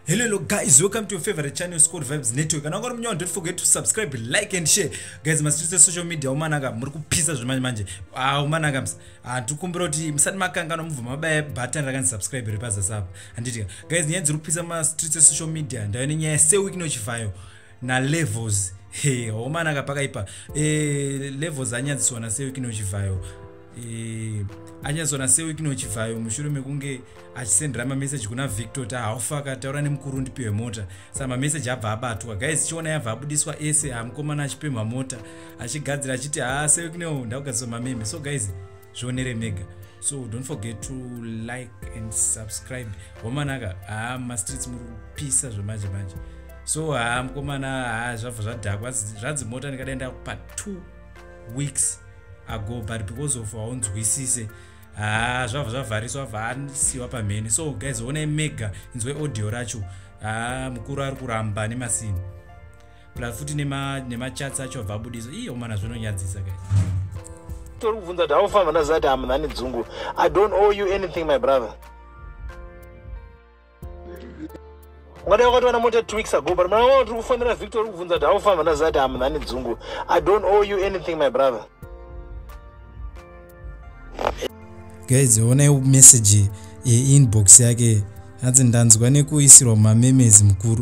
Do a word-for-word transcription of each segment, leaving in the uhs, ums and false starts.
Hello, hello guys, welcome to your favorite channel, Squad Vibes Network. And I'm going to don't forget to subscribe, like and share. Guys, my social media umanaga muriku pizza zvimanje manje. Ah umanaga ms. Ah tukumbira kuti musati makanga nomuvha mabaya button rakani subscribe ripaza sapa. Anditi guys, nyenzi rupisa ma streets social media. Ndayo nyaya sewiki nochivayo na levels. Hey, umanaga pakaipa. Eh levels anyadziswa na sewiki nochivayo. Eh anyazona sewiki nochivayo mushure mekunge achisendera ma message kuna Victor ta haufaka taura nemukuru ndipiwe mota saka ma message abva abatwa guys chiona yabva abudiswa ese amkomana achipema mota achigadzira achiti ha sewiki no ndakugadzisa ma meme. So guys zvionere mega, so don't forget to like and subscribe. Womanaka ah ma streets muri kupisa zvemanje manje, so ha mkomana ha zvabva zvadhakwa zvanzi mota ndikadaenda pa two weeks ago, but because of aunzwisise ah zvava zvavhariswa vansiwa pamhene. So guys ona mega inzwe audio racho ah mukuru ari kuramba nemasini plus futi nema nema chats acho vabudisa iyo mana zvinonyadzisa guys. Tori kuvunza daufamba nazati amnani dzungu. I don't owe you anything my brother. Ngada wakatwana mota two weeks ago, but mwana turi kufanira Victor kuvunza daufamba nazati amnani dzungu. I don't owe you anything my brother. Guys ona message e inbox yake hanzi ndanzwa nekuisirwa ma memes mukuru.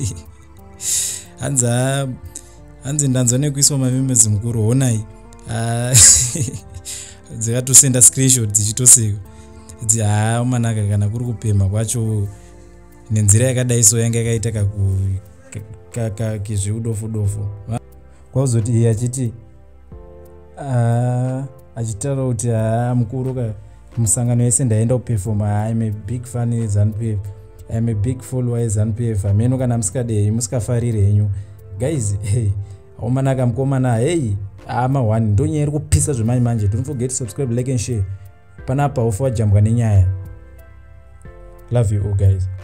Hanza hanzi ndanzwa nekuiswa ma memes mukuru onai ah dzakatosenda screenshot dzichitoseka dzi ha manaka kana kuri kupema kwacho nenzira yakadai so yanga yakaita kaku kaka kizviudofo dofo kwazoti iye achiti ah achitaura kuti ha mukuru ka musangano yese ndaenda kuperform. I'm a big fan of ZANU-P F. I'm a big follower of ZANU-P F. Ameno kana musikade musikafarire henyu guys. Hey omanaka mkomana hey ama one ndonyeri kupisa zvemanje manje. Don't forget to subscribe, like and share. Panapa ofa jambwa nenyaya. Love you all guys.